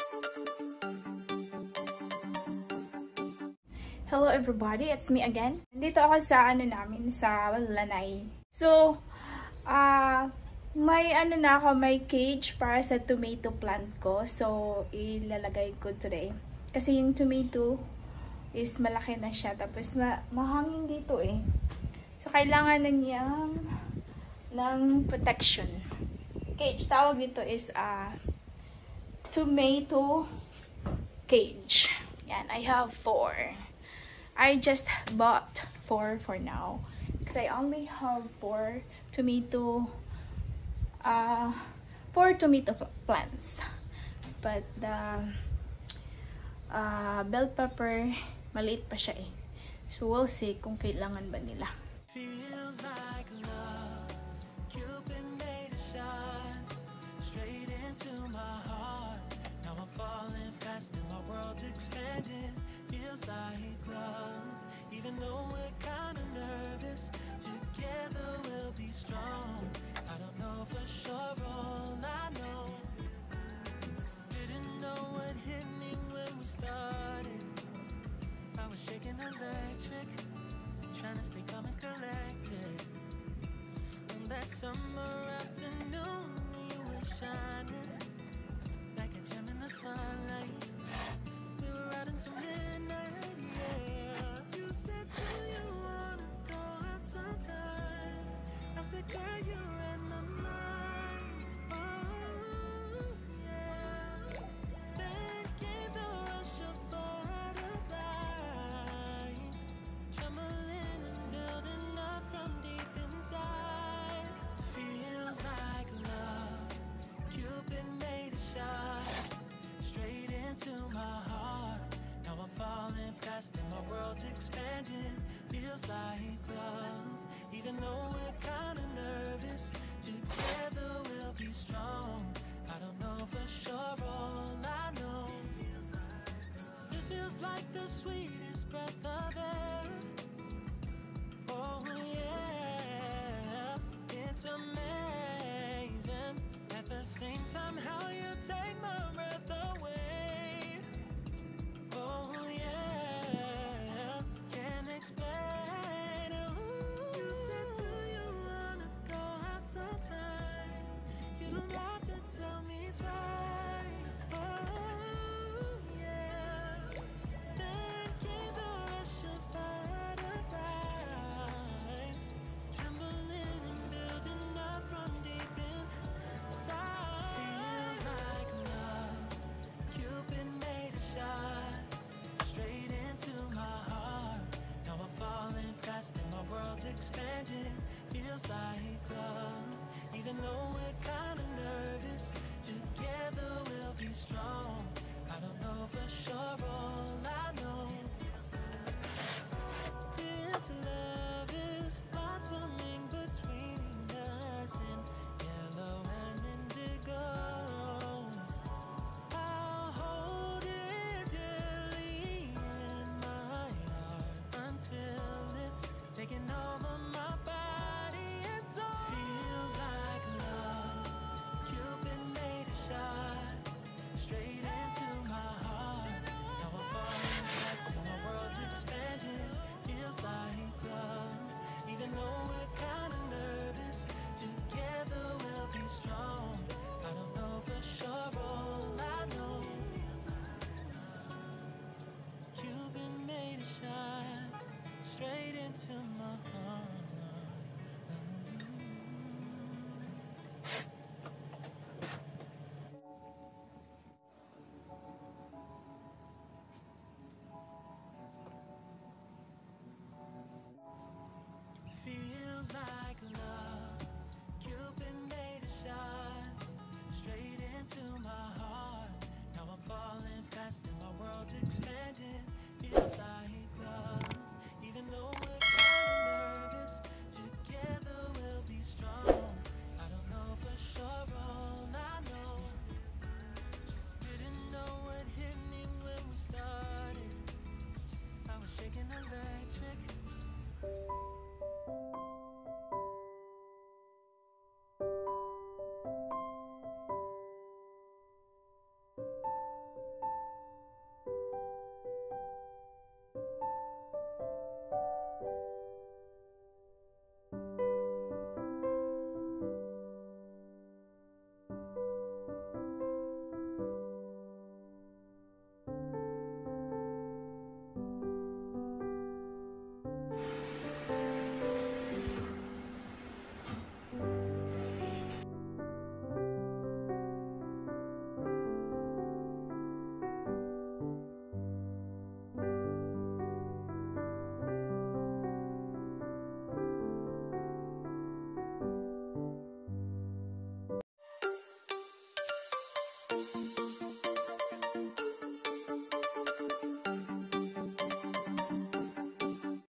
Hello everybody, it's me again. Nandito ako sa namin sa Lanay. So, may may cage para sa tomato plant ko. So, ilalagay ko today. Kasi yung tomato is malaki na siya. Tapos mahangin dito eh. So, kailangan na niyang ng protection. Cage, tawag dito is tomato cage. Yan, I have 4. I just bought 4 for now because I only have 4 tomato plants, but the bell pepper maliit pa siya eh, so we'll see kung kailangan ba nila. Feels like love, Cupid made a shot straight into my heart. Now I'm falling fast and my world's expanding. Feels like love, even though we're kinda nervous. Together we'll be strong. I don't know for sure, all I know. Didn't know what hit me when we started. I was shaking electric, trying to stay calm and collected. On that summer afternoon, you were shining like a gem in the sunlight. We were riding to midnight, yeah. You said, do you wanna go out sometime? I said, girl, you're in my mind. Oh, yeah. Then came the rush of butterflies, trembling and building up from deep inside. Feels like love, Cupid made a shot straight into my heart. Now I'm falling fast and my world's expanding. Feels like love, even though we're kinda nervous. Together we'll be strong. I don't know for sure, all I know. This feels like the sweetest breath of air. Oh yeah, it's amazing. At the same time, how you take my breath away. Oh yeah, can't explain. Ooh. You said, do you wanna go out sometime? You don't have to tell me twice. Oh yeah. Then came the rush of butterflies, trembling and building up from deep inside. Feels like love, Cupid made a shot straight into my heart. Now I'm falling fast and my world's expanding. Feels like love, even though we're kinda nervous. Together we'll be strong. I don't know for sure, all I know. This love is blossoming between us in yellow and indigo. I'll hold it gently in my heart until it's taken over